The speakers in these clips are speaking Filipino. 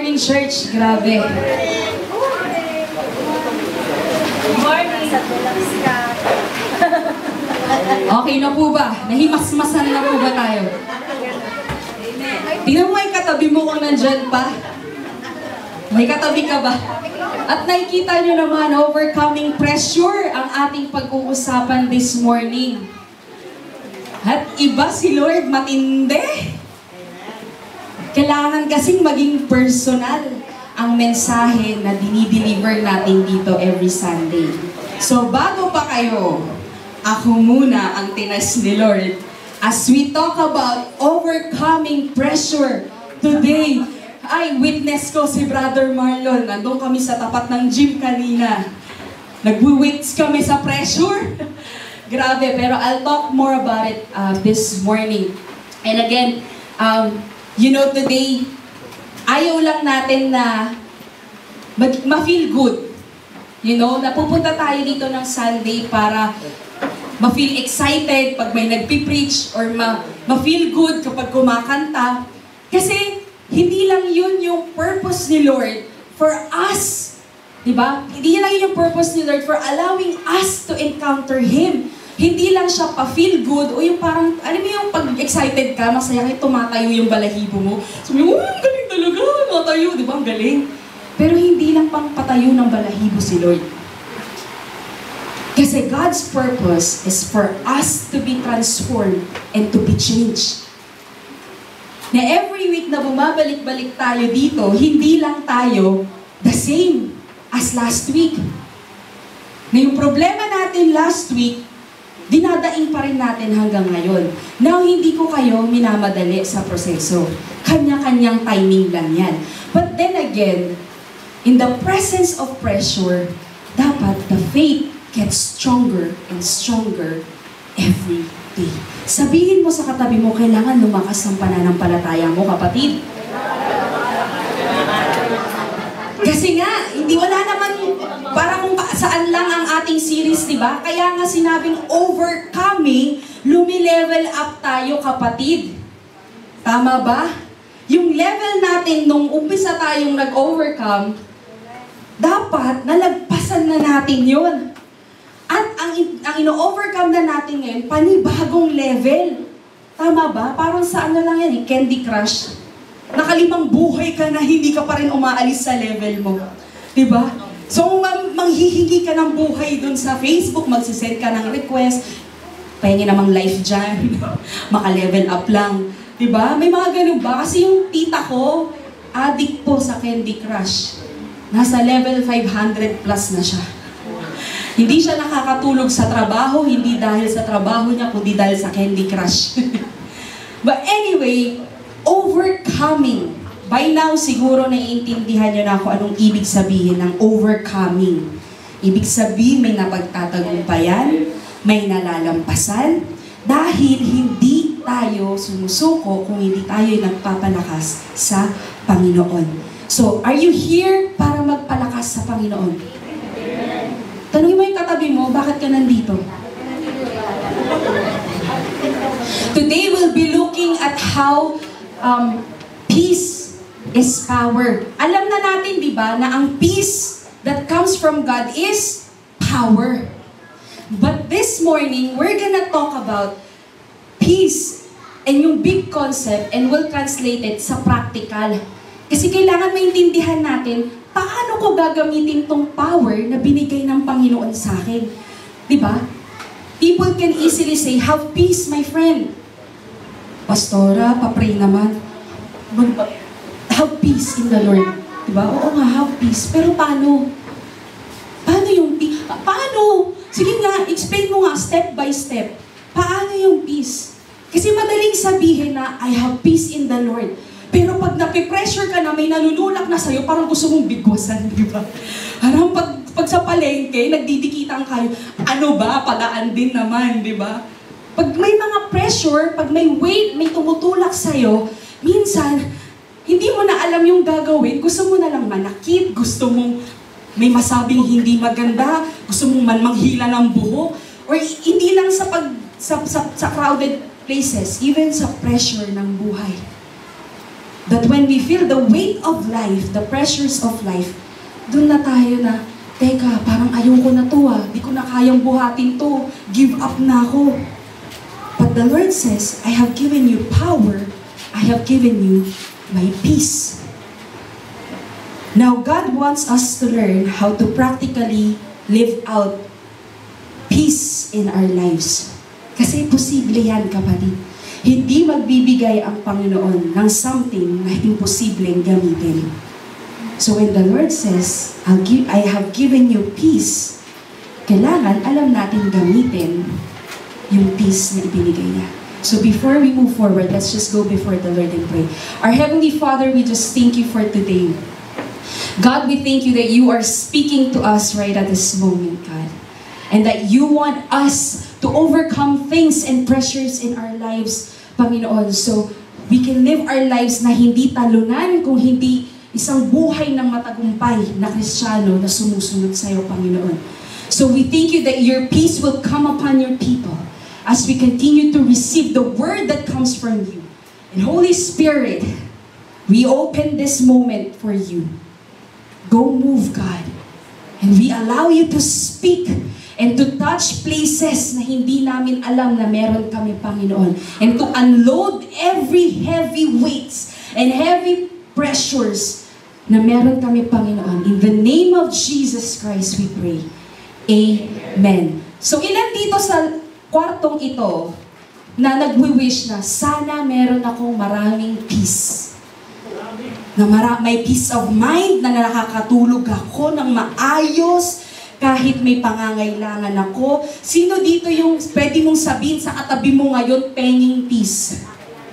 morning, church. Grabe. Morning. Okay na po ba? Nahimasmasan na po ba tayo? Tingnan mo yung katabi mo kung nandyan pa. May katabi ka ba? At nakikita nyo naman, overcoming pressure ang ating pag-uusapan this morning. At iba si Lord, matindi. Kailangan kasing maging personal ang mensahe na dinideliver natin dito every Sunday. So bago pa kayo, ako muna ang tinas ni Lord. As we talk about overcoming pressure today, ay witness ko si Brother Marlon. Nandun kami sa tapat ng gym kanina. Nag-weights kami sa pressure. Grabe, pero I'll talk more about it this morning. And again, you know, today, ayaw lang natin na ma-feel good. You know, napupunta tayo dito ng Sunday para ma-feel excited pag may nagpipreach or ma-feel good kapag kumakanta. Kasi, hindi lang yun yung purpose ni Lord for us. Diba? Hindi lang yun yung purpose ni Lord for allowing us to encounter Him. Hindi lang siya pa-feel good o yung parang, alam mo yung pag-excited ka, masaya kayo, tumatayo yung balahibo mo. Sabi mo, ang galing talaga, matayo, di ba? Ang galing. Pero hindi lang pang patayo ng balahibo si Lord. Kasi God's purpose is for us to be transformed and to be changed. Na every week na bumabalik-balik tayo dito, hindi lang tayo the same as last week. Na yung problema natin last week, dinadaing pa rin natin hanggang ngayon. Now, hindi ko kayo minamadali sa proseso. Kanya-kanyang timing lang yan. But then again, in the presence of pressure, dapat the faith gets stronger and stronger every day. Sabihin mo sa katabi mo, kailangan lumakas ang pananampalataya mo, kapatid. Kasi nga, hindi wala naman para kung saan lang ang ating series, di ba? Kaya nga sinabing overcoming, lumilevel up tayo, kapatid. Tama ba? Yung level natin nung umpisa tayong nag-overcome, dapat nalagpasan na natin yun. At ang ino-overcome na natin ngayon, panibagong level. Tama ba? Parang sa ano lang yan, Candy Crush. Nakalimang buhay ka na hindi ka pa rin umaalis sa level mo. Diba? So, manghihingi ka ng buhay dun sa Facebook, magsisend ka ng request, pahingi namang life dyan, maka-level up lang. Diba? May mga ganun ba? Kasi yung tita ko, addict po sa Candy Crush. Nasa level 500 plus na siya. Hindi siya nakakatulog sa trabaho, hindi dahil sa trabaho niya, kundi dahil sa Candy Crush. But anyway, overcoming. By now, siguro naiintindihan niyo na kung anong ibig sabihin ng overcoming. Ibig sabihin, may napagtatagumpayan, may nalalampasan, dahil hindi tayo sumusuko kung hindi tayo nagpapalakas sa Panginoon. So, are you here para magpalakas sa Panginoon? Tanungin mo yung katabi mo, bakit ka nandito? Today, we'll be looking at how peace is power. Alam na natin, di ba, na ang peace that comes from God is power. But this morning, we're gonna talk about peace and yung big concept and we'll translate it sa practical. Kasi kailangan maintindihan natin, paano ko gagamitin tong power na binigay ng Panginoon sa akin? Di ba? People can easily say, have peace, my friend. Pastora, papray naman. Have peace in the Lord. Diba? Oo nga, have peace. Pero paano? Paano yung peace? Paano? Sige nga, explain mo nga step by step. Paano yung peace? Kasi madaling sabihin na, I have peace in the Lord. Pero pag napipressure ka na, may nanunulak na sa'yo, parang gusto mong bigwasan, di ba? Parang pag sa palengke, nagdidikitan kayo, ano ba, padaan din naman, di ba? Pag may mga pressure, pag may weight, may tumutulak sa'yo, minsan, hindi mo na alam yung gagawin, gusto mo na lang manakit, gusto mong may masabing hindi maganda, gusto mong manghila ng buhok, or hindi lang sa crowded places, even sa pressure ng buhay. That when we feel the weight of life, the pressures of life, dun na tayo na, teka, parang ayoko na to di ko na kayang buhatin to, give up na ako. But the Lord says, I have given you power, I have given you my peace. Now, God wants us to learn how to practically live out peace in our lives. Kasi posible yan, kapatid. Hindi magbibigay ang Panginoon ng something na imposibleng gamitin. So when the Lord says, I have given you peace, kailangan alam natin gamitin yung peace na ibinigay niya. So before we move forward, let's just go before the Lord and pray. Our Heavenly Father, we just thank you for today. God, we thank you that you are speaking to us right at this moment, God. And that you want us to overcome things and pressures in our lives, Panginoon. So we can live our lives na hindi talunan, kung hindi isang buhay ng matagumpay na Kristiyano na sumusunod sa iyo, Panginoon. So we thank you that your peace will come upon your people as we continue to receive the word that comes from you. And Holy Spirit, we open this moment for you. Go move, God. And we allow you to speak and to touch places na hindi namin alam na meron kami, Panginoon. And to unload every heavy weights and heavy pressures na meron kami, Panginoon. In the name of Jesus Christ, we pray. Amen. So, ilan dito sa kwartong ito na nagwi-wish na sana meron akong maraming peace? Na may peace of mind, na nakakatulog ako ng maayos, kahit may pangangailangan ako. Sino dito yung pwede mong sabihin sa katabi mo ngayon, penging peace?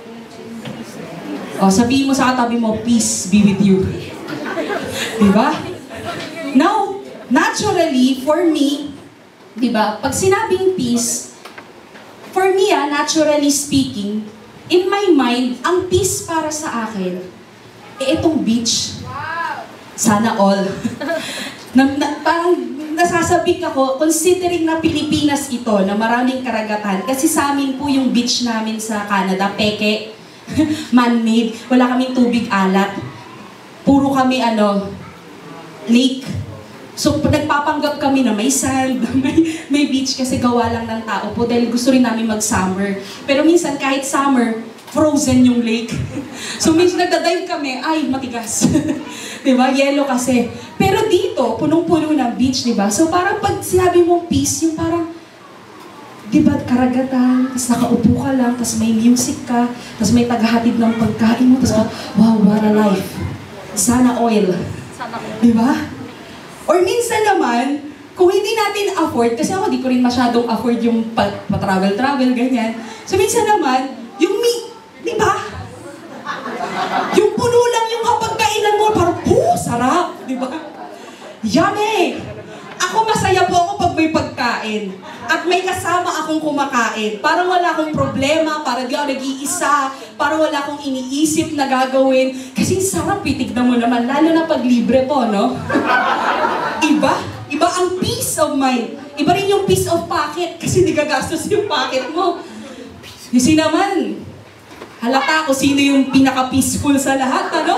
O, sabihin mo sa katabi mo, peace be with you. Diba? Now, naturally, for me, diba, pag sinabing peace, for me, naturally speaking, in my mind, ang peace para sa akin, itong beach. Sana all. Parang nasasabik ako, considering na Pilipinas ito, na maraming karagatan. Kasi sa amin po yung beach namin sa Canada, peke, man-made. Wala kaming tubig alat. Puro kami, lake. So, nagpapanggap kami na may sand, may beach kasi gawa lang ng tao po dahil gusto rin namin mag-summer. Pero minsan, kahit summer, frozen yung lake. So, minsan nagdadive kami, ay, matigas. Diba? Yellow kasi. Pero dito, punong-puno ng beach, diba? So, parang pag sinabi mong peace, yung parang, diba, karagatan, tapos nakaupo ka lang, tapos may music ka, tapos may tagahatid ng pagkain mo, tapos, wow, what a life. Sana oil. Diba? Or minsan naman, kung hindi natin afford, kasi ako di ko rin masyadong afford yung pa-travel-travel, ganyan. So, minsan naman, yung diba? Yung puno lang yung kapagkainan mo, parang, sarap, diba? Yummy! Ako masaya po ako pag may pagkain. At may kasama akong kumakain. Parang wala akong problema, parang di ako nag-iisa, parang wala akong iniisip na gagawin. Kasi sarap, tignan mo naman, lalo na pag libre po, no? Iba? Iba ang peace of mind. Iba rin yung peace of pocket, kasi di gagastos yung pocket mo. Kasi naman, halata ko sino yung pinaka-peaceful sa lahat, ano?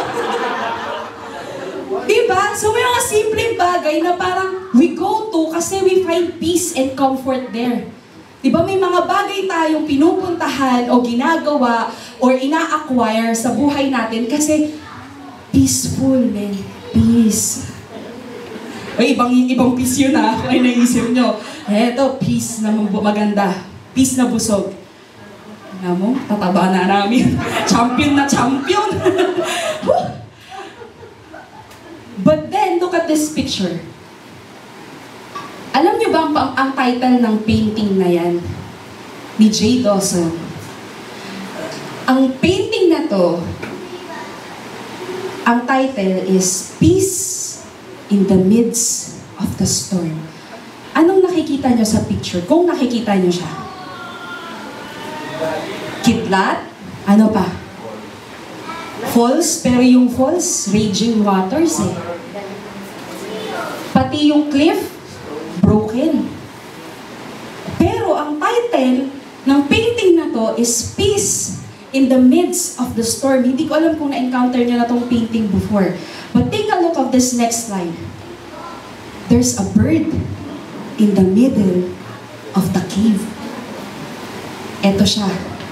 Diba? So may mga simpleng bagay na parang we go to kasi we find peace and comfort there. Diba? May mga bagay tayong pinupuntahan o ginagawa or ina-acquire sa buhay natin kasi peaceful, man. Peace. Ay, ibang peace yun ha. Ay, naisip nyo. Eto, peace na maganda. Peace na busog. Alam mo, tataba na namin. Champion na champion. But then, look at this picture. Alam niyo ba ang title ng painting na yan? Ni J. Dawson. Ang painting na to, ang title is Peace in the Midst of the Storm. Anong nakikita niyo sa picture? Kung nakikita niyo siya. Kidlat? Ano pa? Falls, pero yung falls, raging waters eh. Pati yung cliff, broken. Pero ang title ng painting na to is Peace in the midst of the storm. Hindi ko alam kung na-encounter niyo na tong painting before. But take a look of this next slide. There's a bird in the middle of the cave. Ito siya.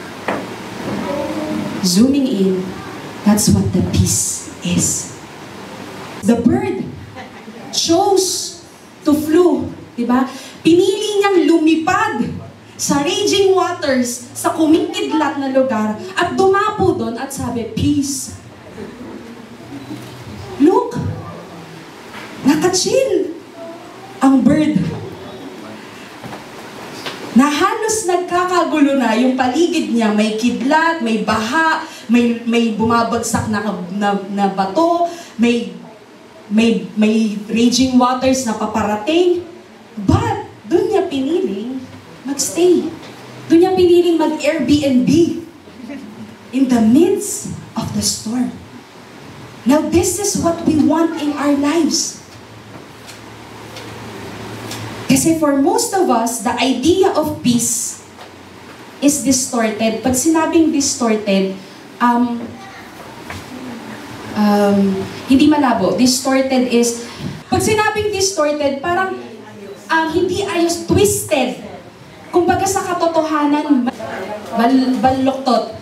Zooming in, that's what the peace is. The bird chose to flew, diba? Pinili niyang lumipad sa raging waters, sa kumikidlat na lugar, at dumapo doon at sabi, peace. Look, nakachill ang bird. Na halos nagkakagulo na yung paligid niya, may kidlat, may baha, may bumabagsak na bato, may raging waters na paparating. But, doon niya piniling magstay. Doon niya piniling mag-Airbnb in the midst of the storm. Now, this is what we want in our lives. Kasi for most of us, the idea of peace is distorted. Pag sinabing distorted, hindi malabo. Distorted is, pag sinabing distorted, parang hindi ayos, twisted. Kumbaga sa katotohanan, baluktot.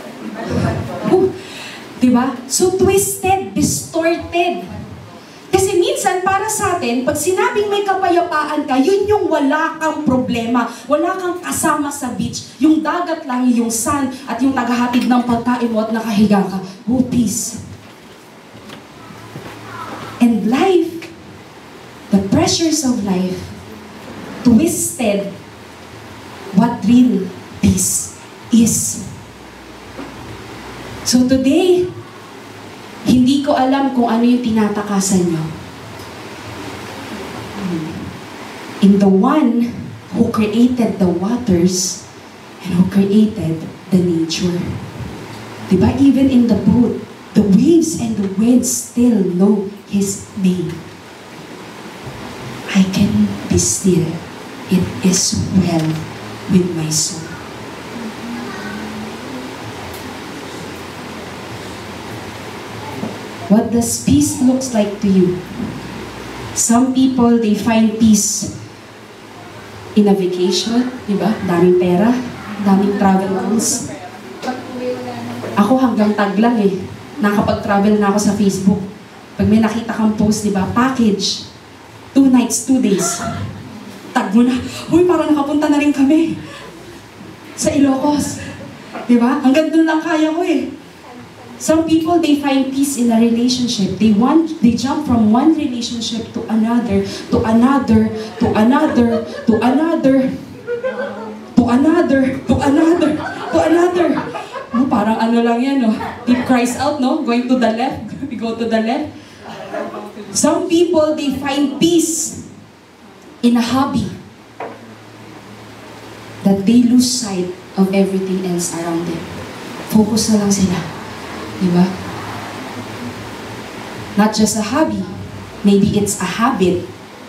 Diba? So twisted, distorted. Kasi minsan, para sa atin, pag sinabing may kapayapaan ka, yun yung wala kang problema, wala kang kasama sa beach, yung dagat lang, yung sun, at yung naghahatid ng pagkain mo at nakahiga ka. Oh, peace. And life, the pressures of life, twisted what real peace is. So today, hindi ko alam kung ano yung tinatakasan nyo. In the one who created the waters and who created the nature. Diba? Even in the boat, the waves and the winds still know His name. I can be still. It is well with my soul. What does peace looks like to you? Some people, they find peace in a vacation, di ba? Daming pera, daming travel goals. Ako hanggang tag lang eh. Nakapag-travel na ako sa Facebook. Pag may nakita kang post, di ba? Package. 2 nights, 2 days. Tag mo na. Uy, parang nakapunta na rin kami. Sa Ilocos. Di ba? Hanggang dun lang kaya ko eh. Some people, they find peace in a relationship. They jump from one relationship to another, to another, to another, to another, to another, to another, to another. Oh, parang ano lang yan, no? It cries out, no? Going to the left, we go to the left. Some people, they find peace in a hobby that they lose sight of everything else around them. Focus na lang sila. Diba? Not just a hobby. Maybe it's a habit.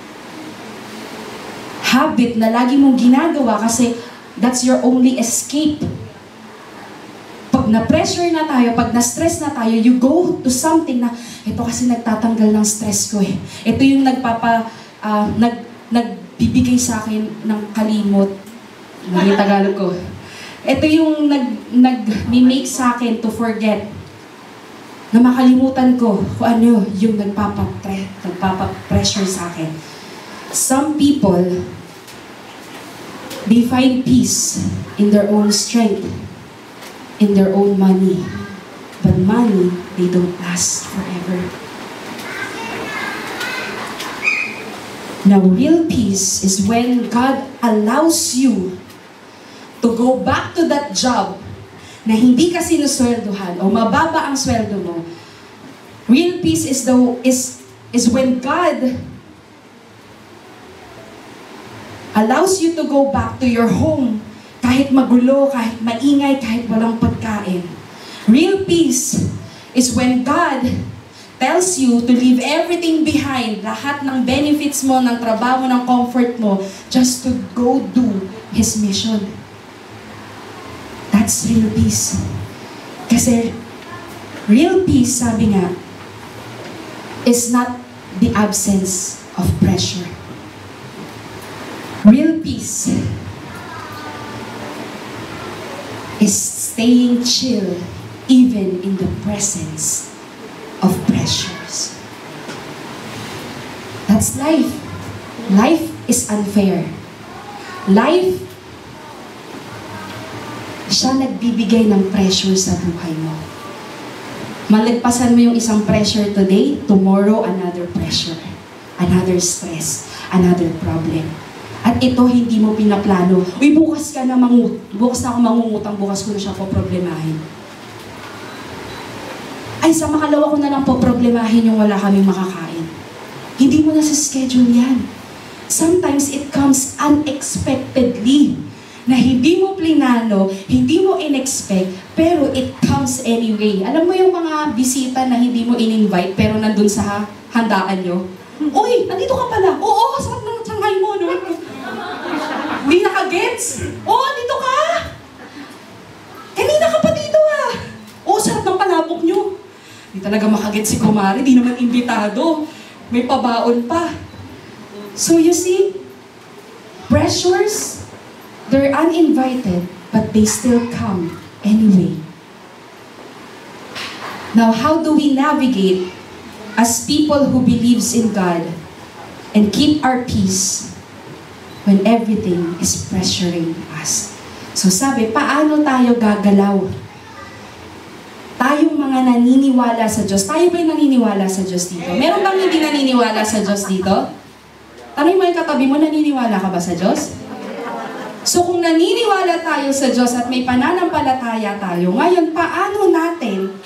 Habit na lagi mong ginagawa kasi that's your only escape. Pag na-pressure na tayo, pag na-stress na tayo, you go to something na, ito kasi nagtatanggal ng stress ko eh. Ito yung nagbibigay sa akin ng kalimot. Ano yung Tagalog ko? Ito yung nag-make sa akin to forget. Na makalimutan ko kung ano yung nagpapa-pressure sa akin. Some people, they find peace in their own strength, in their own money. But money, they don't last forever. Now, real peace is when God allows you to go back to that job na hindi ka sinusweldohan o mababa ang sweldo mo. Real peace is when God allows you to go back to your home kahit magulo, kahit maingay, kahit walang pagkain. Real peace is when God tells you to leave everything behind, lahat ng benefits mo, ng trabaho, ng comfort mo, just to go do His mission. That's real peace. Kasi real peace, sabi nga, is not the absence of pressure. Real peace is staying chill even in the presence of pressures. That's life. Life is unfair. Life, siya nagbibigay ng pressure sa buhay mo. Malagpasan mo yung isang pressure today, tomorrow another pressure, another stress, another problem. At ito hindi mo pinaplano. Uy, bukas na ako mangungutang, bukas ko na siya poproblemahin. Ay, sa makalawa ko na lang poproblemahin yung wala kaming makakain. Hindi mo na sa schedule yan. Sometimes it comes unexpectedly. Na hindi mo plinano, hindi mo in-expect, pero it comes anyway. Alam mo yung mga bisita na hindi mo in-invite, pero nandun sa handaan nyo? Uy, nandito ka pala. Oo, sarap ng Shanghai mo, no? Hindi naka-gets? Oo, dito ka! Kanina ka pa dito, ah! Oo, sarap ng palabok nyo. Hindi talaga makagets si Kumari, di naman imbitado. May pabaon pa. So you see, pressures, they're uninvited, but they still come anyway. Now, how do we navigate as people who believes in God and keep our peace when everything is pressuring us? So sabi, paano tayo gagalaw? Tayong mga naniniwala sa Diyos. Tayo ba'y naniniwala sa Diyos dito? Meron bang hindi naniniwala sa Diyos dito? Tanong mo yung katabi mo, naniniwala ka ba sa Diyos? So kung naniniwala tayo sa Diyos at may pananampalataya tayo, ngayon paano natin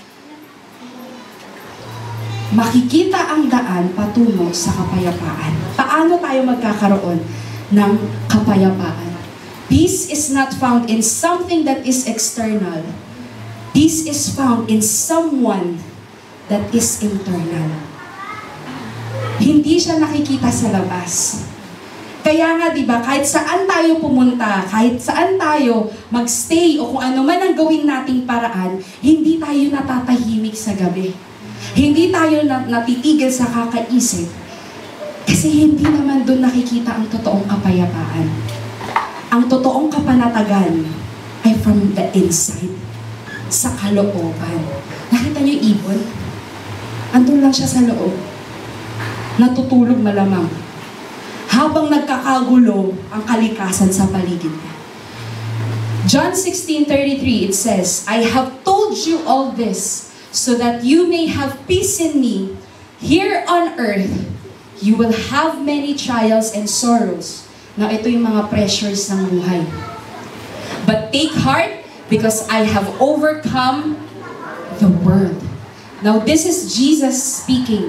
makikita ang daan patungo sa kapayapaan? Paano tayo magkakaroon ng kapayapaan? Peace is not found in something that is external. Peace is found in someone that is internal. Hindi siya nakikita sa labas. Kaya nga, di ba, kahit saan tayo pumunta, kahit saan tayo magstay o kung ano man ang gawin nating paraan, hindi tayo natatahimik sa gabi. Hindi tayo natitigil sa kakaisip. Kasi hindi naman doon nakikita ang totoong kapayapaan. Ang totoong kapanatagan ay from the inside, sa kalooban. Nakita niyo yung ibon? Andun lang siya sa loob. Natutulog malamang. Habang nagkakagulo ang kalikasan sa paligid niya. John 16:33, it says, I have told you all this so that you may have peace in me. Here on earth, you will have many trials and sorrows. Now, ito yung mga pressures ng buhay. But take heart, because I have overcome the world. Now, this is Jesus speaking.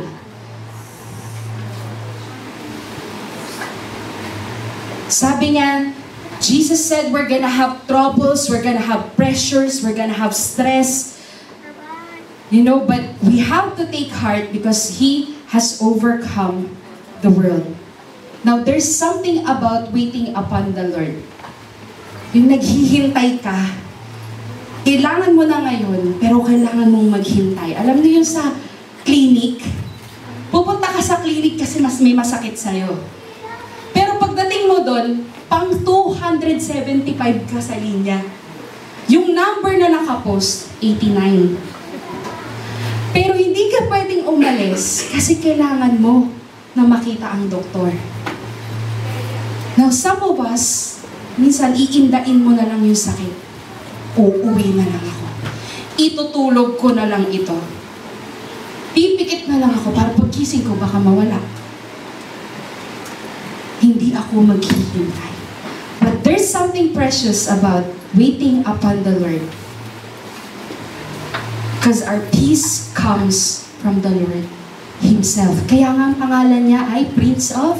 Sabi niya, Jesus said we're gonna have troubles, we're gonna have pressures, we're gonna have stress. You know, but we have to take heart because He has overcome the world. Now, there's something about waiting upon the Lord. Yung naghihintay ka, kailangan mo na ngayon, pero kailangan mong maghintay. Alam niyo yung sa clinic, pupunta ka sa clinic kasi mas may masakit sa'yo. Pero pagdating mo doon, pang 275 ka sa linya. Yung number na nakapost, 89. Pero hindi ka pwedeng umalis kasi kailangan mo na makita ang doktor. Now, some of us, minsan iindain mo na lang yung sakit. Uuwi na lang ako. Itutulog ko na lang ito. Pipikit na lang ako para pagkising ko baka mawala. Hindi ako maghihintay. But there's something precious about waiting upon the Lord. Because our peace comes from the Lord Himself. Kaya nga ang pangalan niya ay Prince of?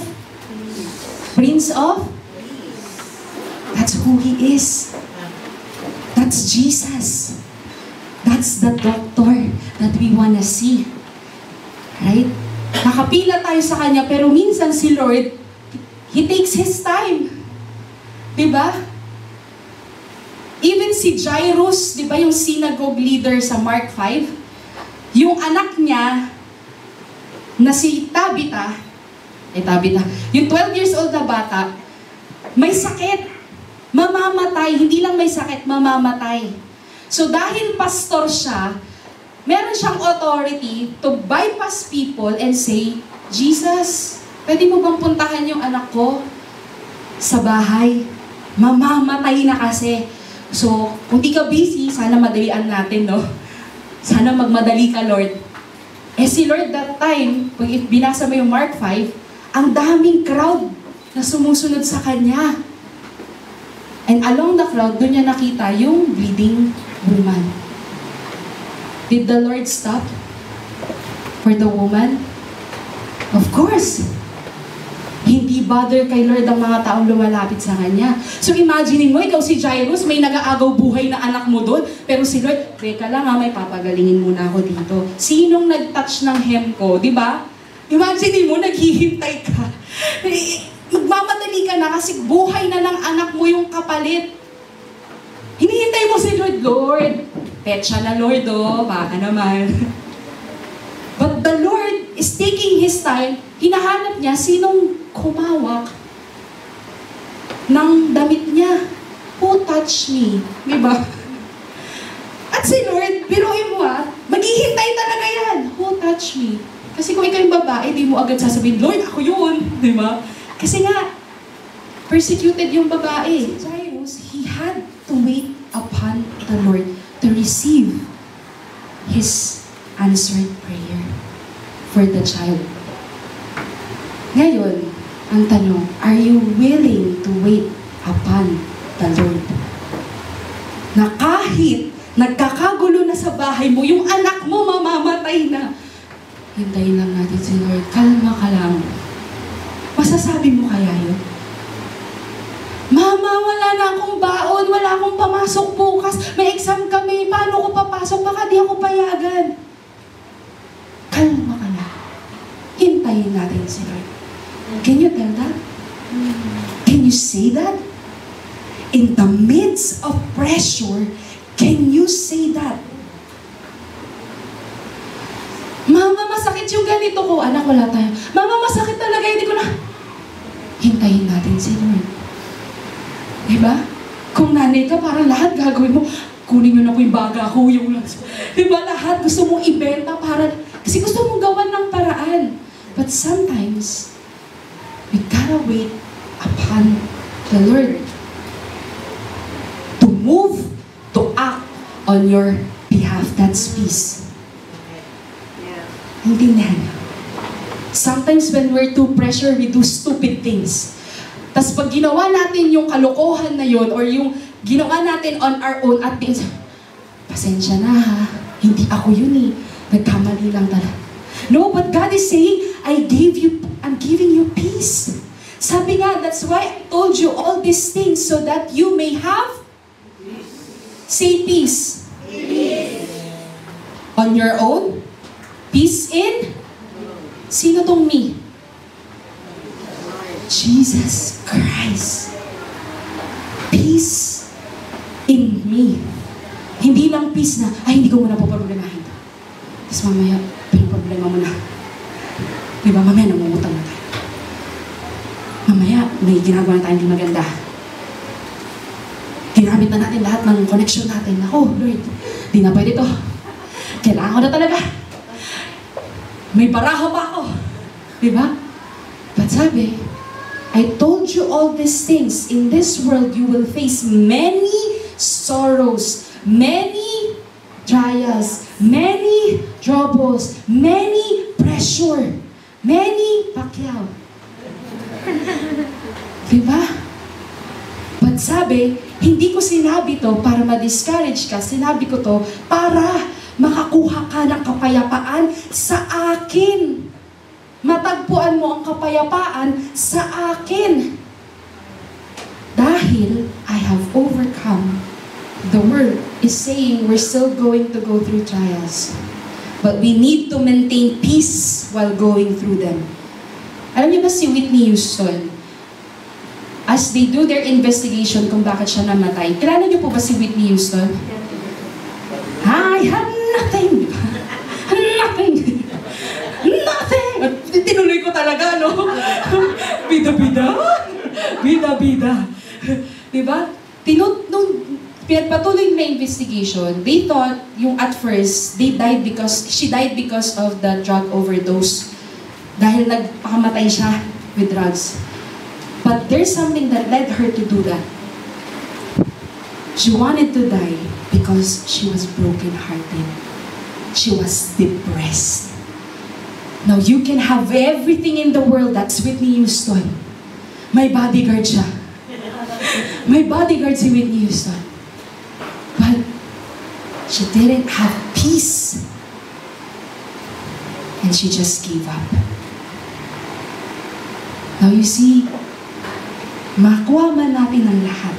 That's who He is. That's Jesus. That's the doctor that we wanna see. Right? Nakapila tayo sa Kanya, pero minsan si Lord, He takes His time. Diba? Even si Jairus, di ba yung synagogue leader sa Mark 5, yung anak niya na si Tabitha, yung 12 years old na bata, may sakit, mamamatay, hindi lang may sakit, mamamatay. So dahil pastor siya, meron siyang authority to bypass people and say, Jesus, pwede mo bang puntahan yung anak ko sa bahay? Mamamatay na kasi. So, kung di ka busy, sana madalian natin, no? Sana magmadali ka, Lord. Eh si Lord that time, pag binasa mo yung Mark 5, ang daming crowd na sumusunod sa Kanya. And along the crowd, doon niya nakita yung bleeding woman. Did the Lord stop for the woman? Of course. Hindi bother kay Lord ang mga taong lumalapit sa Kanya. So imagine mo, ikaw si Jairus, may nag-aagaw buhay na anak mo doon, pero si Lord, teka lang may papagalingin muna ako dito. Sinong nag-touch ng hem ko, di ba? Imagine mo, naghihintay ka. Magmamadali ka na kasi buhay na ng anak mo yung kapalit. Hinihintay mo si Lord, Lord, petsa na Lord, baka naman. But the Lord is taking His time, hinahanap niya sinong kumawak ng damit niya. Who touched me? Diba? At si Lord, biruin mo maghihintay talaga yan. Who touched me? Kasi kung ikaw yung babae, di mo agad sasabihin, Lord, ako yun. Diba? Kasi nga, persecuted yung babae. Jairus, he had to wait upon the Lord to receive His answered prayer for the child. Ngayon, ang tanong, are you willing to wait upon the Lord? Na kahit nagkakagulo na sa bahay mo, yung anak mo mamamatay na, hintayin lang natin si Lord, kalma ka lang. Masasabi mo kaya yun? Mama, wala na akong baon, wala akong pamasok bukas, may exam kami, paano ko papasok? Baka di ako payagan. Kalma ka lang. Hintayin natin si Lord. Can you tell that? Can you say that? In the midst of pressure, can you say that? Mama, masakit yung ganito ko. Anak, wala tayo. Mama, masakit talaga. Hindi ko na. Hintayin natin si Lord. Diba? Kung nanay ka, parang lahat gagawin mo. Kunin nyo na po yung baga ko, yung laso. Diba? Lahat gusto mong ibenta para... Kasi gusto mong gawan ng paraan. But sometimes, we gotta wait upon the Lord to move, to act on your behalf. That's peace. Intindihan niyo? Sometimes when we're too pressured, we do stupid things. Tapos pag ginawa natin yung kalokohan na yun, or yung ginawa natin on our own, at pasensya na ha, hindi ako yun nagkamali lang talaga. No, but God is saying, I'm giving you peace. Sabi nga, that's why I told you all these things so that you may have peace. Say peace. Peace. On your own? Peace in? Sino tong me? Jesus Christ. Peace in me. Hindi lang peace na, hindi ko muna po problemahin. Tapos mamaya, problema mo na. Diba, mamaya namumutang na tayo. Mamaya, may ginagawa na tayo hindi maganda. Ginamit na natin lahat ng connection natin. Ako, Lord, di na pwede to. Kailangan ko na talaga. May baraha pa ako. Diba? But sabi, I told you all these things. In this world, you will face many sorrows, many trials, many troubles, many pressure, many Pacquiao. Diba? But sabi, hindi ko sinabi to para ma-discourage ka. Sinabi ko to para makakuha ka ng kapayapaan sa akin. Matagpuan mo ang kapayapaan sa akin. Dahil I have overcome. The word is saying we're still going to go through trials. But we need to maintain peace while going through them. Alam niyo ba si Whitney Houston? as they do their investigation kung bakit siya namatay, kilala niyo po ba si Whitney Houston? I have nothing. Nothing. Nothing. Tinuloy ko talaga, no? Bida-bida. Bida-bida. Diba? Nung pinagpatuloy na investigation, they thought, at first, she died because of the drug overdose. Dahil nagpakamatay siya with drugs. But there's something that led her to do that. She wanted to die because she was broken-hearted. She was depressed. Now, you can have everything in the world. That's Whitney Houston. May bodyguard siya. May bodyguard si Whitney Houston. But she didn't have peace. And she just gave up. Now, you see, makuha man natin ang lahat.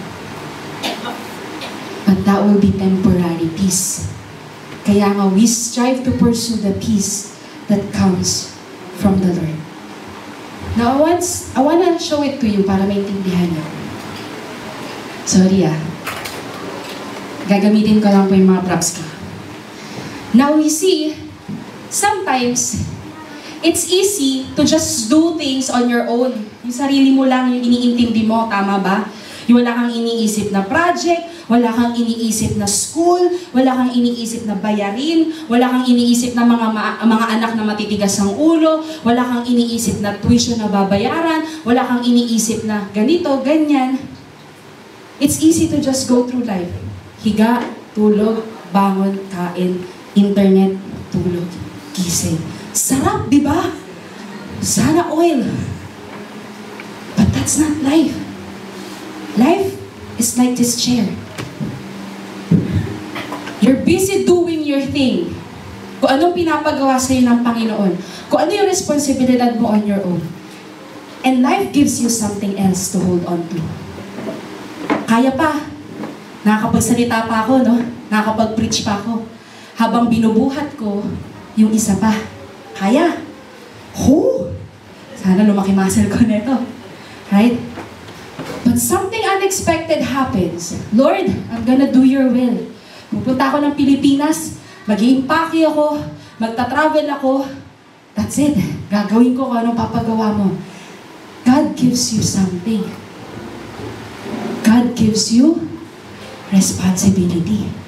But that will be temporary peace. Kaya nga, we strive to pursue the peace that comes from the Lord. Now, I wanna show it to you para maintindihan niyo. Sorry Gagamitin ko lang po yung mga props ko. Now, we see, sometimes, it's easy to just do things on your own. Yung sarili mo lang yung iniintindi mo, tama ba? Yung wala kang iniisip na project, wala kang iniisip na school, wala kang iniisip na bayarin, wala kang iniisip na mga anak na matitigas ang ulo, wala kang iniisip na tuition na babayaran, wala kang iniisip na ganito, ganyan. It's easy to just go through life. Higa, tulog, bangon, kain, internet, tulog, gising. Sarap, di ba? Sana oil. But that's not life. Life is like this chair. You're busy doing your thing. Kung anong pinapagawa sa'yo ng Panginoon. Kung ano yung responsibilidad mo on your own. And life gives you something else to hold on to. Kaya pa. Nakakapagsalita pa ako, no? Nakakapag-preach pa ako. Habang binubuhat ko, yung isa pa. Kaya. Sana lumaki muscle ko nito. Right? But something unexpected happens. Lord, I'm gonna do your will. Pupunta ako ng Pilipinas, mag-i-impake ako, magta-travel ako. That's it. Gagawin ko kung anong papagawa mo. God gives you something. God gives you responsibility.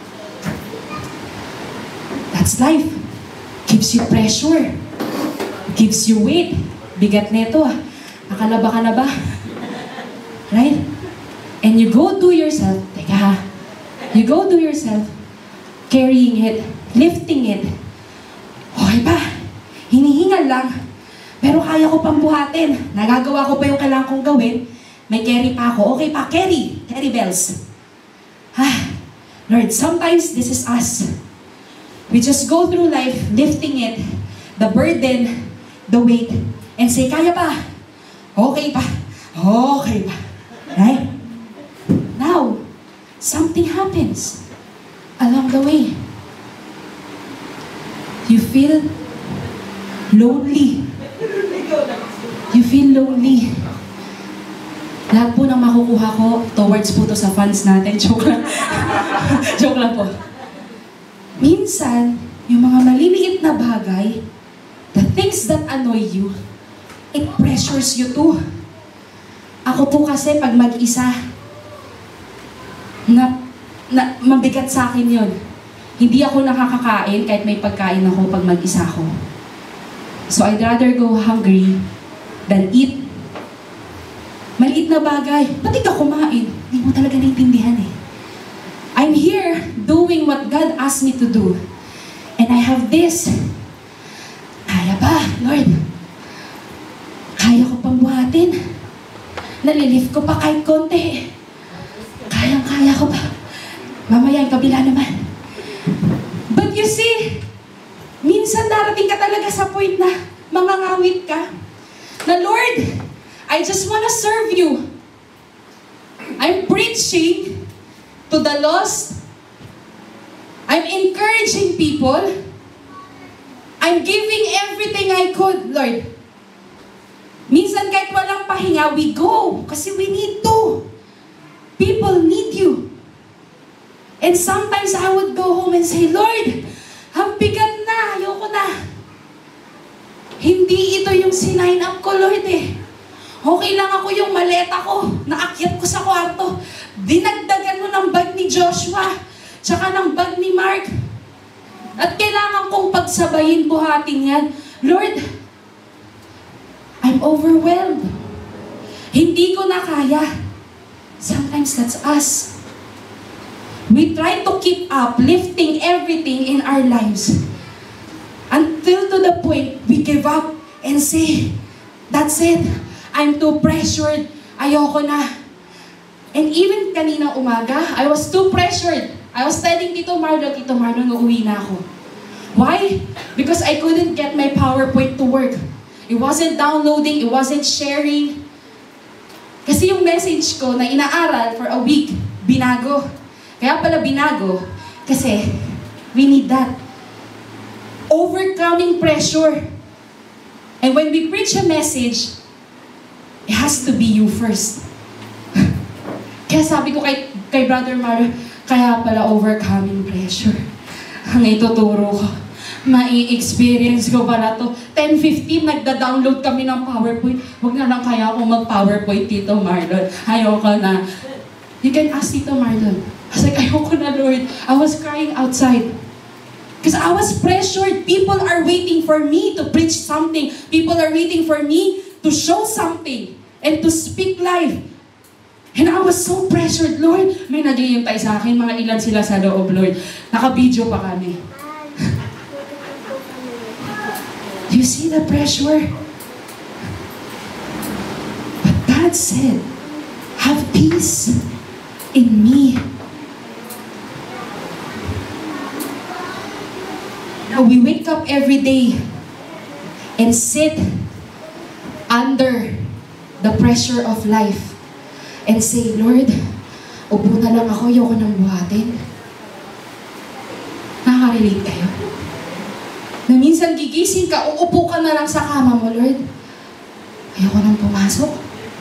That's life. Gives you pressure. Gives you weight. Bigat neto. Nakalaba ka na ba? Right? And you go do yourself, you go do yourself, carrying it, lifting it. Okay pa, hinihingal lang, pero kaya ko pang buhatin. Nagagawa ko pa yung kailangan kong gawin, may carry pa ako. Okay pa, carry bells. Lord, sometimes this is us. We just go through life, lifting it, the burden, the weight, and say, kaya pa, okay pa, okay pa. Right? Now, something happens along the way. You feel lonely. You feel lonely. Lahat po ng makukuha ko, towards po to sa fans natin. Joke lang. Joke lang po. Minsan, yung mga maliliit na bagay, the things that annoy you, it pressures you too. Ako po kasi pag mag-isa, mabigat sa akin yun. Hindi ako nakakakain kahit may pagkain ako pag mag-isa ako. So I'd rather go hungry than eat. Maliit na bagay, pati ka kumain. Hindi mo talaga naintindihan eh. I'm here doing what God asked me to do. And I have this. Kaya ba, Lord? Kaya ko pang buhatin. Nalilift ko pa kahit konti. Kayang-kaya ko pa. Mamaya yung kabila naman. But you see, minsan darating ka talaga sa point na mangangawit ka. Na Lord, I just wanna serve you. I'm preaching to the lost. I'm encouraging people. I'm giving everything I could, Lord. Minsan kahit walang nagpapahinga, we go. Kasi we need to. People need you. And sometimes I would go home and say, Lord, ang bigat na, ayoko na. Hindi ito yung sinign up ko, Lord eh. Okay lang ako yung maleta ko, naakyat ko sa kwarto. Dinagdagan mo ng bag ni Joshua, tsaka ng bag ni Mark. At kailangan kong pagsabayin buhatin yan. Lord, I'm overwhelmed. Hindi ko na kaya. Sometimes that's us. We try to keep up, lifting everything in our lives. Until to the point, we give up and say, that's it. I'm too pressured. Ayoko na. And even kanina umaga, I was too pressured. I was telling Tito Marlon, uuwi na ako. Why? Because I couldn't get my PowerPoint to work. It wasn't downloading, it wasn't sharing. Kasi yung message ko na inaaral for a week, binago. Kaya pala binago, kasi we need that. Overcoming pressure. And when we preach a message, it has to be you first. Kaya sabi ko kay Brother Mario, kaya pala overcoming pressure. Ang ituturo ko, mai-experience ko pala to. 10:15, nagda-download kami ng PowerPoint. Huwag na lang kaya ako mag-PowerPoint, Tito Marlon. Ayoko na. You can ask Tito Marlon. I was like, ayoko na, Lord. I was crying outside. Because I was pressured. People are waiting for me to preach something. People are waiting for me to show something and to speak life. And I was so pressured, Lord. May naghihintay sa akin. Mga ilan sila sa loob, Lord. Naka-video pa kami. Do you see the pressure? But God said, have peace in me. Now we wake up every day and sit under the pressure of life and say, Lord, upo na lang ako, ayoko nang buhatin. Nakaka-relate kayo? Na minsan gigising ka, uupo ka na lang sa kama mo, Lord. Ayoko nang pumasok.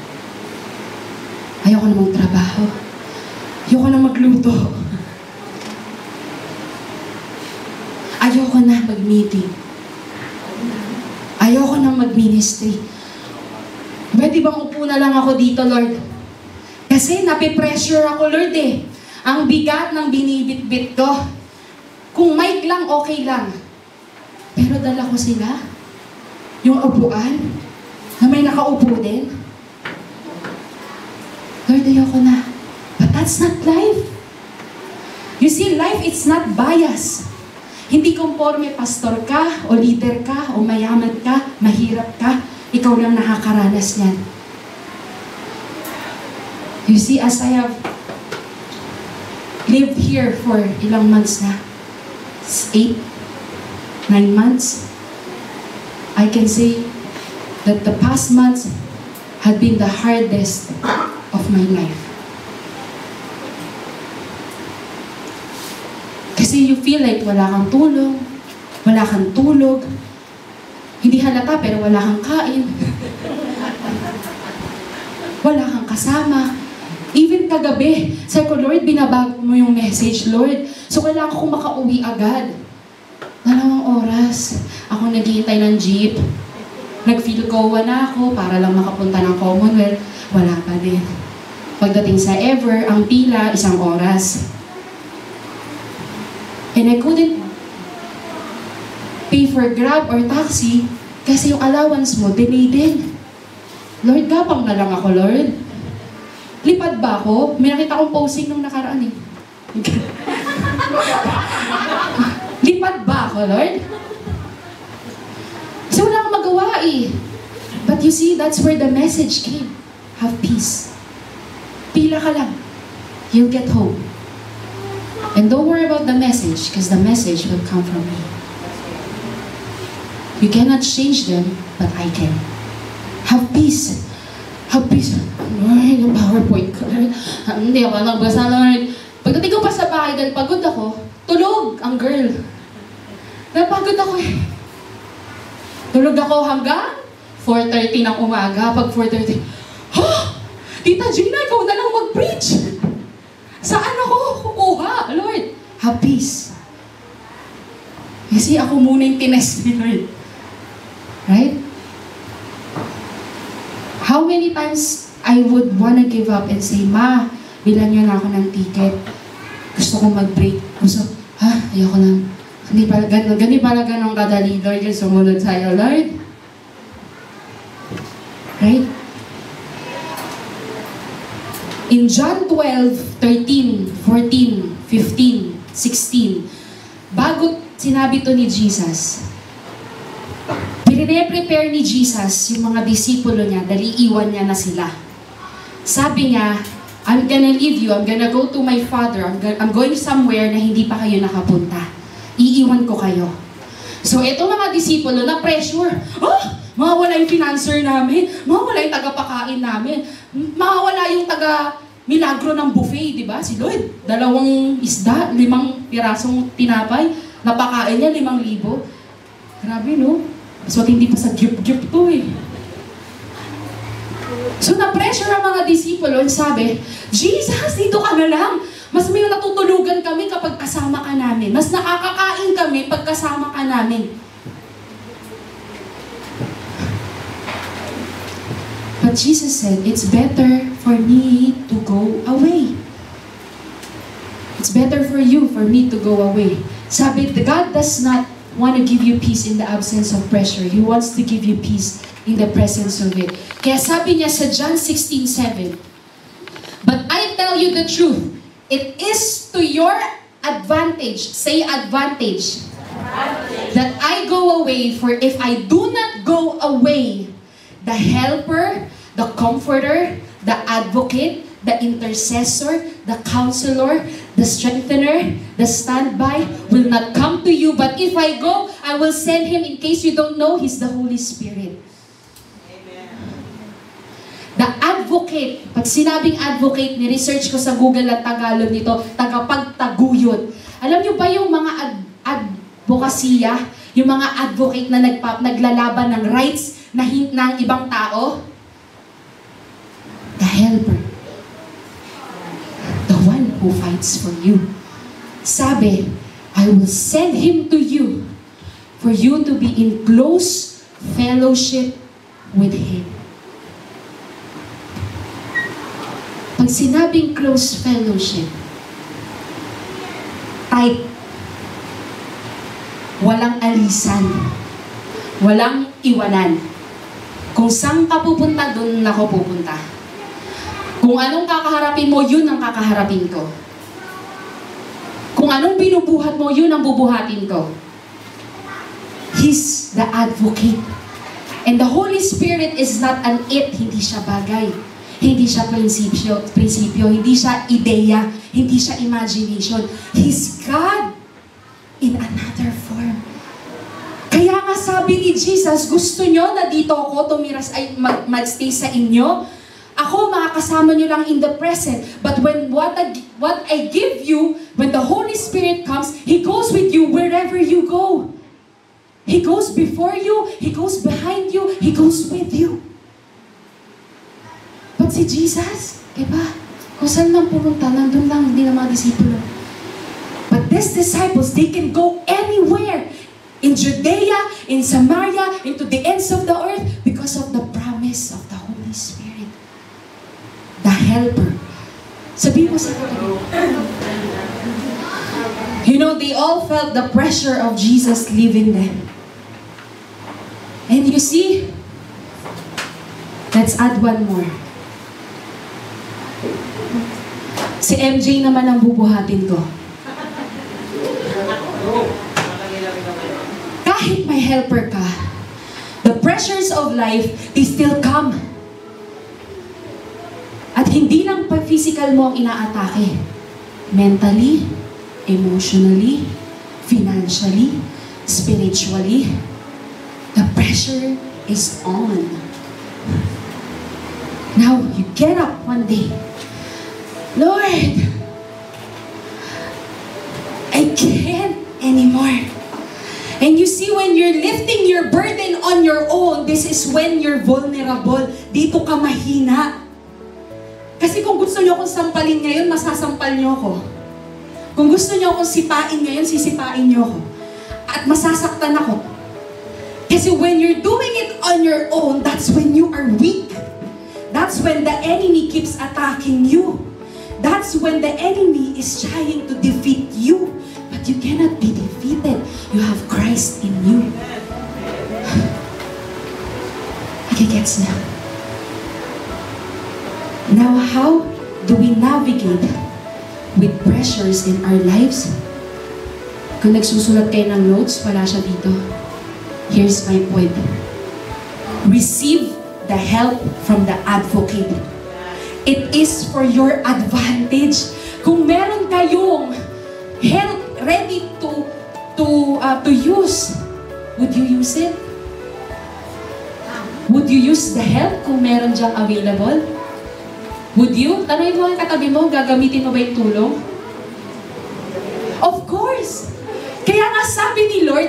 Ayoko nang magtrabaho. Ayoko nang magluto. Ayoko na mag-meeting. Ayoko na mag-ministry. Pwede bang upo na lang ako dito, Lord? Kasi nape-pressure ako, Lord eh. Ang bigat ng binibit-bit ko. Kung mic lang, okay lang. Pero dala ko sila. Yung upuan, na may nakaupo din. Lord, ayoko na. But that's not life. You see, life, it's not bias. Hindi conforme pastor ka, o leader ka, o mayaman ka, mahirap ka, ikaw lang nakakaranas niyan. You see, as I have lived here for ilang months na, 8, 9 months, I can say that the past months had been the hardest of my life. Kasi you feel like wala kang tulong, wala kang tulog, hindi halata pero wala kang kain, wala kang kasama. Even kagabi, sabi ko, Lord, binabago mo yung message, Lord. So kailangan ko makauwi agad. 2 oras, ako naghihintay ng jeep. Nag-feel kowa na ako para lang makapunta ng Commonwealth. Wala pa din. Pagdating sa Ever, ang pila, 1 oras. And I couldn't pay for Grab or taxi kasi yung allowance mo, delay din. Lord, gapang na lang ako, Lord. Lipad ba ako? May nakita akong posting nung nakaraan eh. Lipad ba ako, Lord? Kasi wala akong magawa eh. But you see, that's where the message came. Have peace. Pila ka lang. You'll get home. And don't worry about the message, because the message will come from me. You cannot change them, but I can. Have peace. Have peace. Lord, yung PowerPoint ko, Lord. Hindi ako nagbasa, Lord. Pagdating ko pa sa bahay, dahil pagod ako, tulog ang girl. Napagod ako eh. Tulog ako hanggang 4:30 ng umaga. Pag 4:30, Tita Gina, ikaw na lang mag-preach. Saan ako kukuha? Lord, have peace. Kasi ako muna yung tinest ni Lord. Right? How many times I would wanna give up and say, Ma, bilan niyo na ako ng ticket. Gusto kong mag-break. Ayoko na. Hindi pala ganun kadali, Lord, yung sumunod sa'yo, Lord. Right? In John 12, 13, 14, 15, 16, bago sinabi to ni Jesus, prepare ni Jesus yung mga disipulo niya dahil iiwan niya na sila. Sabi niya, I'm gonna leave you, I'm gonna go to my Father, I'm going somewhere na hindi pa kayo nakapunta. Iiwan ko kayo. So, itong mga disipulo na pressure. Mawawala yung financer namin. Mawawala yung taga-pakain namin. Mawawala yung taga-milagro ng buffet, di ba? Si Lloyd, 2 isda, 5 pirasong tinapay. Napakain niya, 5,000. Grabe, no? So, hindi pa sa gyup-gyup to eh. So, na-pressure ang mga disipulo. Sabi, Jesus, dito ka na lang. Mas may natutulugan kami kapag kasama ka namin. Mas nakakakain kami pag kasama ka namin. But Jesus said, it's better for me to go away. It's better for you, for me to go away. Sabi, God does not want to give you peace in the absence of pressure. He wants to give you peace in the presence of it. Kaya sabi niya sa John 16:7, but I tell you the truth, it is to your advantage, say advantage, that I go away, for if I do not go away, the helper, the comforter, the advocate, the intercessor, the counselor, the strengthener, the standby will not come to you. But if I go, I will send him. In case you don't know, he's the Holy Spirit. The advocate, pag sinabing advocate, ni-research ko sa Google at Tagalog nito, tagapagtaguyod. Alam niyo ba yung mga advokasya, yung mga advocate na naglalaban ng rights ng ibang tao? The helper. The one who fights for you. Sabi, I will send him to you for you to be in close fellowship with him. Pag sinabing close fellowship, tight, walang alisan, walang iwanan. Kung saan ka pupunta, doon ako pupunta. Kung anong kakaharapin mo, yun ang kakaharapin ko. Kung anong binubuhat mo, yun ang bubuhatin ko. He's the advocate. And the Holy Spirit is not an it, hindi siya bagay. Hindi siya prinsipyo, hindi siya ideya, hindi siya imagination. He's God in another form. Kaya nga sabi ni Jesus, gusto nyo na dito ako tumiras ay mag-stay sa inyo? Ako, makakasama nyo lang in the present. But when what I give you, when the Holy Spirit comes, He goes with you wherever you go. He goes before you, He goes behind you, He goes with you. But si Jesus, diba? Kung saan lang pumunta, nandun lang, hindi na mga disipulo. But these disciples, they can go anywhere. In Judea, in Samaria, into the ends of the earth, because of the promise of the Holy Spirit. The helper. Sabihin mo sa katabi. You know, they all felt the pressure of Jesus leaving them. And you see, let's add one more. Si MJ naman ang bubuhatin ko. Kahit may helper ka, the pressures of life, they still come. At hindi lang physical mo ang inaatake. Mentally, emotionally, financially, spiritually, the pressure is on. Now, you get up one day. Lord, I can't anymore. And you see, when you're lifting your burden on your own, this is when you're vulnerable. Dito ka mahina. Kasi kung gusto niyo akong sampalin ngayon, masasampal niyo ako. Kung gusto niyo akong sipain ngayon, sisipain niyo ako. At masasaktan ako. Kasi when you're doing it on your own, that's when you are weak. That's when the enemy keeps attacking you. That's when the enemy is trying to defeat you. But you cannot be defeated. You have Christ in you. Okay, gets now. Now, how do we navigate with pressures in our lives? Kung nagsusulat kayo ng notes, wala siya dito. Here's my point. Receive the help from the advocate. It is for your advantage. Kung meron kayong help ready to use, would you use it? Would you use the help kung meron diyang available? Would you? Tanongin mo ang katabi mo, gagamitin mo ba yung tulong? Of course! Kaya nga sabi ni Lord,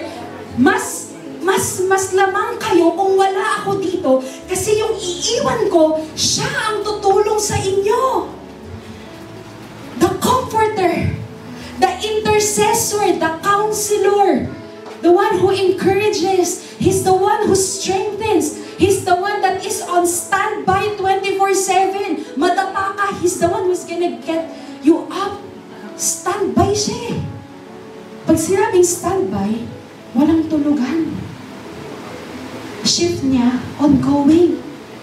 mas lamang kayo kung wala ako dito kasi yung iiwan ko, siya ang tutulong sa inyo. The comforter, the intercessor, the counselor, the one who encourages, he's the one who strengthens, he's the one that is on standby 24/7. Madapa ka, he's the one who's gonna get you up. Standby siya. Pag sinabing standby, walang tulugan. Shift niya, ongoing.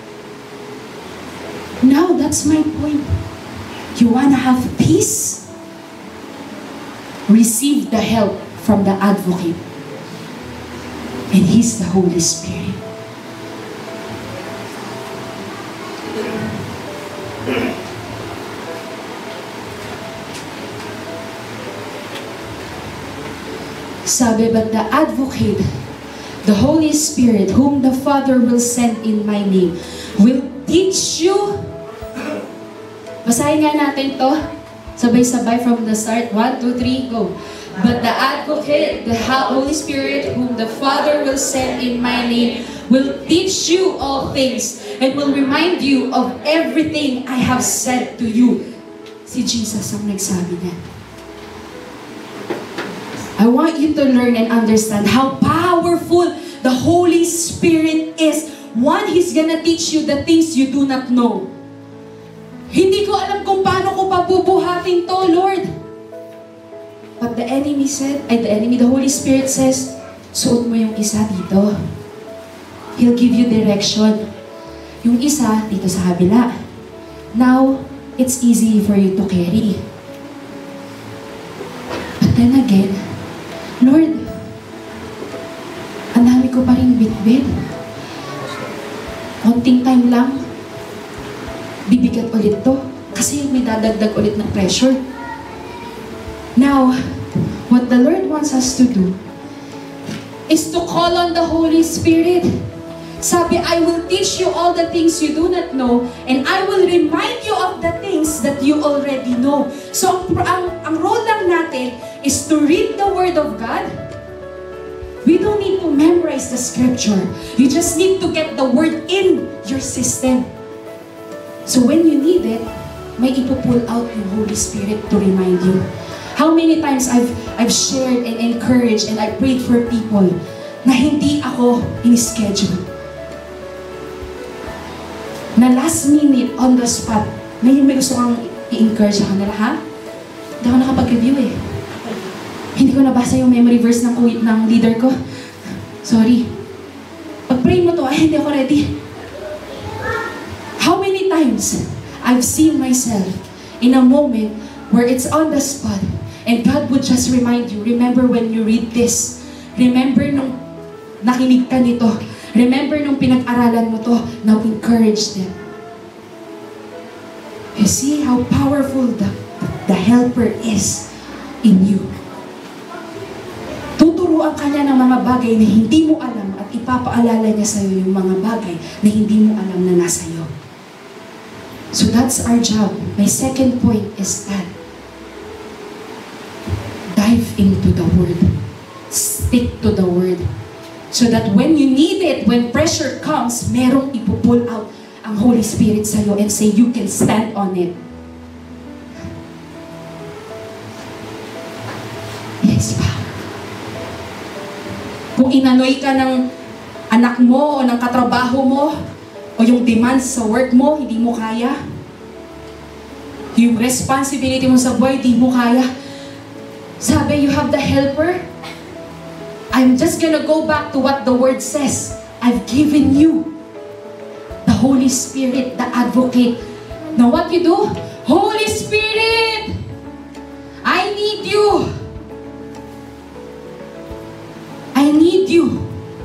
Now, that's my point. You wanna have peace? Receive the help from the advocate. And He's the Holy Spirit. Sabi, but the advocate, the Holy Spirit, whom the Father will send in my name, will teach you. Basahin nga natin to. Sabay-sabay from the start. 1, 2, 3, go. But the advocate, the Holy Spirit, whom the Father will send in my name, will teach you all things and will remind you of everything I have said to you. Si Jesus ang nagsabi niya. I want you to learn and understand how powerful the Holy Spirit is. One, He's gonna teach you the things you do not know. Hindi ko alam kung paano ko pabubuhatin to, Lord. But the enemy said, the Holy Spirit says, suot mo yung isa dito. He'll give you direction. Yung isa, dito sa kabila. Now, it's easy for you to carry. But then again, Lord, ang dami ko pa rin bitbit. Konting time lang, bibigat ulit to. Kasi may dadagdag ulit ng pressure. Now, what the Lord wants us to do is to call on the Holy Spirit. Sabi, I will teach you all the things you do not know, and I will remind you of the things that you already know. So, ang role lang natin is to read the Word of God. We don't need to memorize the Scripture. You just need to get the Word in your system. So when you need it, may ipupull out yung Holy Spirit to remind you. How many times I've shared and encouraged and I prayed for people na hindi ako in-schedule. Na last minute, on the spot, may gusto kang i-encourage sa kanila, ha? Hindi ako nakapag-review eh. Hindi ko nabasa yung memory verse ng leader ko. Sorry. Pag-pray mo to, ay hindi ako ready. How many times I've seen myself in a moment where it's on the spot and God would just remind you, remember when you read this. Remember nung nakinig ka nito. Remember nung pinag-aralan mo to. Now encourage them. You see how powerful the helper is in you. Tuturuan ka niya ng mga bagay na hindi mo alam at ipapaalala niya sa'yo yung mga bagay na hindi mo alam na nasa iyo. So that's our job. My second point is that dive into the Word. Stick to the Word. So that when you need it, when pressure comes, merong ipupull out ang Holy Spirit sa'yo and say, you can stand on it. Yes, power. Kung inanoy ka ng anak mo o ng katrabaho mo o yung demands sa work mo, hindi mo kaya. Yung responsibility mo sa buhay, hindi mo kaya. Sabi, you have the helper. I'm just gonna go back to what the word says. I've given you the Holy Spirit, the advocate. Now what you do? Holy Spirit, I need you. I need you.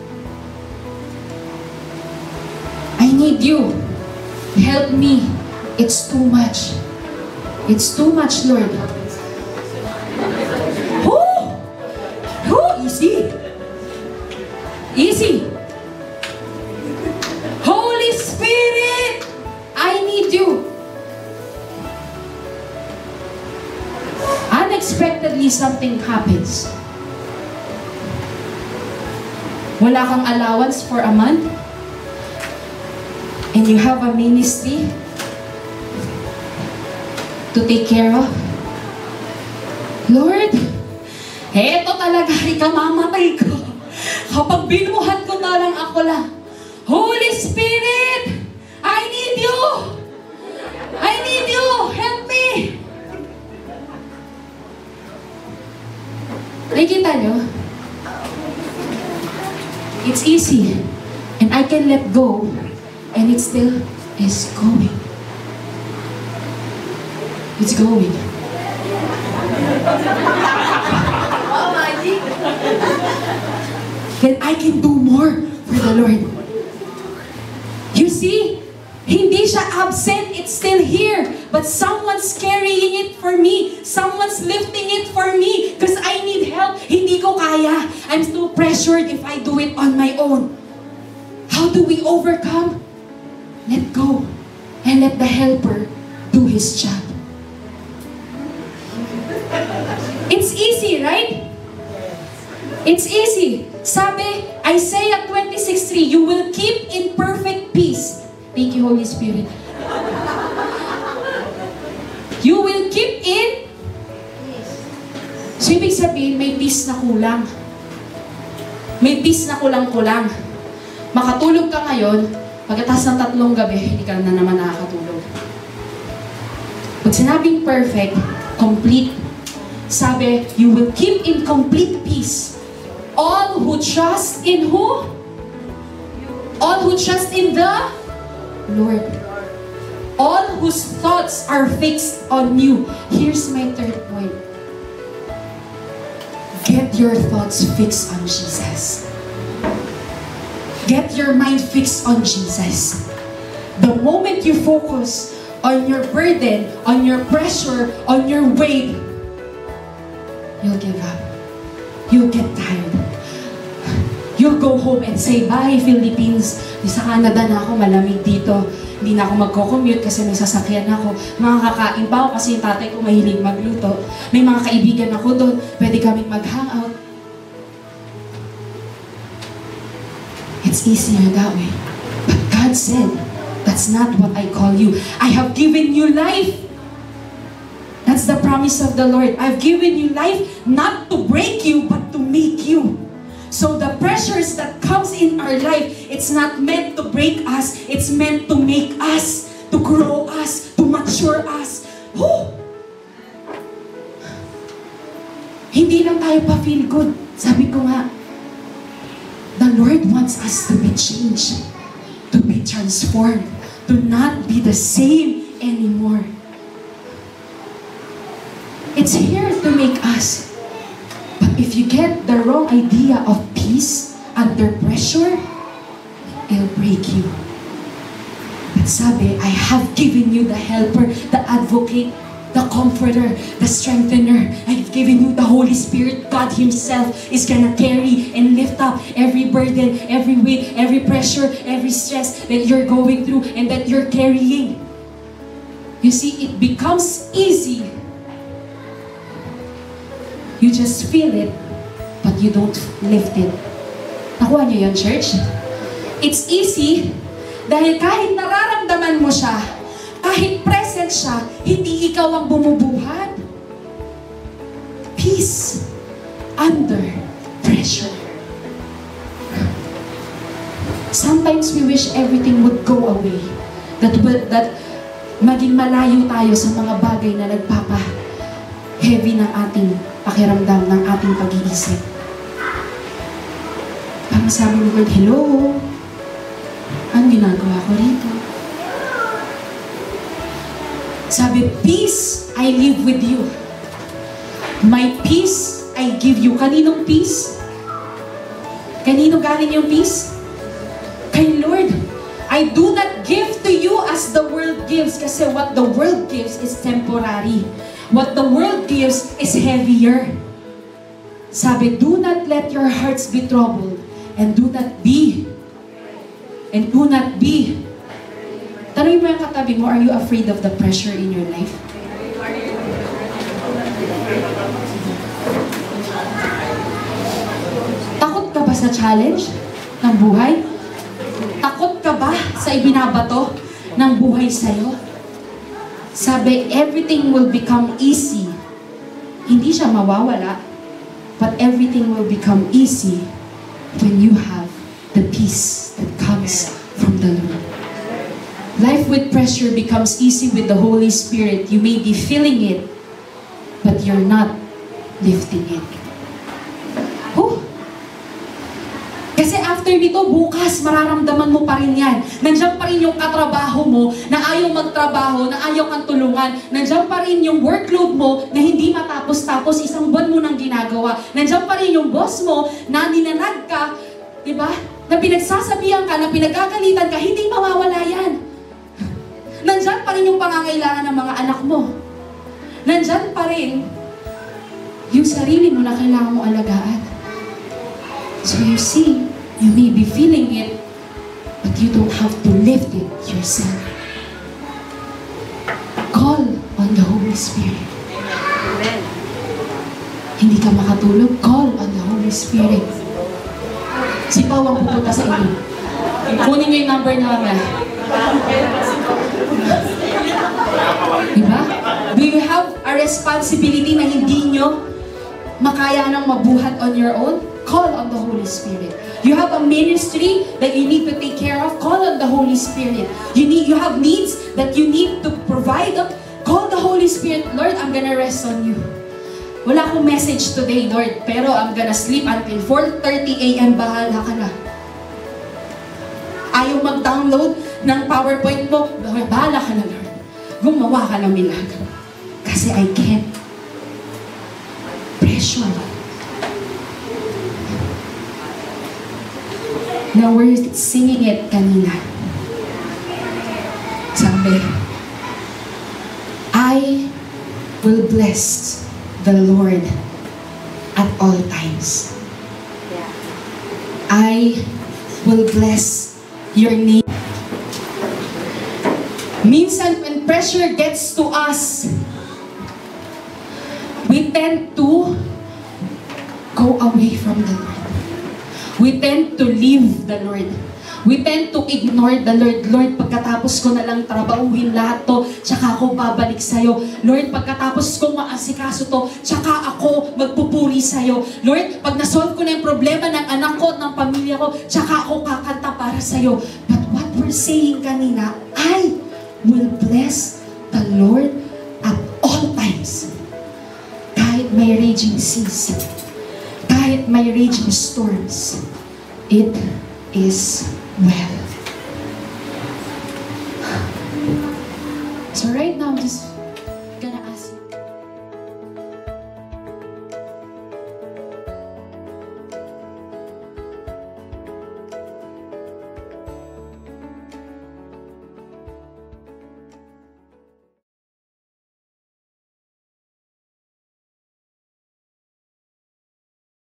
I need you. Help me. It's too much. It's too much, Lord. Easy. Easy. Holy Spirit, I need you. Unexpectedly, something happens. Wala kang allowance for a month, and you have a ministry to take care of. Lord, eto talaga, ikamamatay ko. Kapag binuhat ko talang ako lang. Holy Spirit, I need you. I need you. Help me. Nakikita nyo? It's easy. And I can let go. And it still is going. It's going. Then I can do more for the Lord. You see, hindi siya absent, it's still here. But someone's carrying it for me. Someone's lifting it for me. Because I need help. Hindi ko kaya. I'm too pressured if I do it on my own. How do we overcome? Let go. And let the helper do his job. It's easy, right? It's easy. Sabi, Isaiah 26:3, you will keep in perfect peace. Thank you, Holy Spirit. You will keep in. So, ibig sabihin, may peace na kulang. May peace na kulang-kulang. Makatulog ka ngayon, pagkatapos ng 3 gabi, hindi ka na naman nakakatulog. Pag sinabing perfect, complete, sabi, you will keep in complete peace. All who trust in who? All who trust in the Lord. All whose thoughts are fixed on you. Here's my third point. Get your thoughts fixed on Jesus. Get your mind fixed on Jesus. The moment you focus on your burden, on your pressure, on your weight, you'll give up. You'll get tired. You'll go home and say, bye Philippines. Sa Canada na ako, malamig dito. Hindi na ako magko-commute kasi may sasakyan ako. Makakakain pa ako kasi yung tatay ko mahilig magluto. May mga kaibigan ako doon. Pwede kaming mag-hangout. It's easier that way. But God said, that's not what I call you. I have given you life. That's the promise of the Lord. I've given you life not to break you, but to make you. So the pressures that comes in our life, it's not meant to break us. It's meant to make us, to grow us, to mature us. Woo! Hindi lang tayo pa-feel good. Sabi ko nga, the Lord wants us to be changed, to be transformed, to not be the same anymore. It's here to make us. But if you get the wrong idea of peace under pressure, it'll break you. But sabi, I have given you the helper, the advocate, the comforter, the strengthener. I've given you the Holy Spirit. God Himself is gonna carry and lift up every burden, every weight, every pressure, every stress that you're going through and that you're carrying. You see, it becomes easy. You just feel it, but you don't lift it. Nakuha niyo yun, church? It's easy dahil kahit nararamdaman nararamdaman mo siya, kahit present siya, hindi ikaw ang bumubuhat. Peace under pressure. Sometimes we wish everything would go away. That maging malayo tayo sa mga bagay na nagpapa-heavy ng ating pakiramdam, ng ating pag-iisip. Parang sabi ni Lord, hello? Anong ginagawa ko rito? Sabi, peace I live with you. My peace I give you. Kaninong peace? Kanino galing yung peace? Kay Lord. I do not give to you as the world gives. Kasi what the world gives is temporary. What the world gives is heavier. Sabi, do not let your hearts be troubled. And do not be. Tanungin mo yung katabi mo, are you afraid of the pressure in your life? Takot ka ba sa challenge ng buhay? Takot ka ba sa ibinabato ng buhay sa'yo? Sabi, everything will become easy. Hindi siya mawawala, but everything will become easy when you have the peace that comes from the Lord. Life with pressure becomes easy with the Holy Spirit. You may be feeling it, but you're not lifting it. Oh! Kasi after nito, bukas, mararamdaman mo pa rin yan. Nandiyan pa rin yung katrabaho mo na ayaw magtrabaho, na ayaw kang tulungan. Nandiyan pa rin yung workload mo na hindi matapos-tapos, isang buwan mo nang ginagawa. Nandiyan pa rin yung boss mo na ninanag ka, diba? Na pinagsasabihan ka, na pinagagalitan ka, hindi mawawala yan. Nandyan pa rin yung pangangailangan ng mga anak mo. Nandyan pa rin yung sarili mo na kailangan mo alagaan. So you see, you may be feeling it, but you don't have to lift it yourself. Call on the Holy Spirit. Amen. Hindi ka makatulog, call on the Holy Spirit. Si Pao ang pupunta sa inyo. Kunin niyo yung number namin. Diba? Do you have a responsibility na hindi nyo makaya nang mabuhat on your own? Call on the Holy Spirit. You have a ministry that you need to take care of? Call on the Holy Spirit. You have needs that you need to provide? Call the Holy Spirit. Lord, I'm gonna rest on you. Wala akong message today, Lord, pero I'm gonna sleep until 4:30 a.m. Bahala ka na. Ayaw mag-download ng PowerPoint mo, bahala ka na, Lord. Gumawa ka ng milagro. Kasi I can't. Pressure. Now we're singing it kanina. Sabi, I will bless the Lord at all times. I will bless your name. Minsan, when pressure gets to us, we tend to go away from the Lord. We tend to leave the Lord. We tend to ignore the Lord. Lord, pagkatapos ko na lang trabahuhin lahat to, tsaka ako babalik sa'yo. Lord, pagkatapos ko maasikaso to, tsaka ako magpupuri sa'yo. Lord, pag nasolve ko na yung problema ng anak ko, ng pamilya ko, tsaka ako kakanta para sa'yo. But what we're saying kanina, I will bless the Lord at all times. Kahit may raging seas, kahit may raging storms, it is well. So right now, just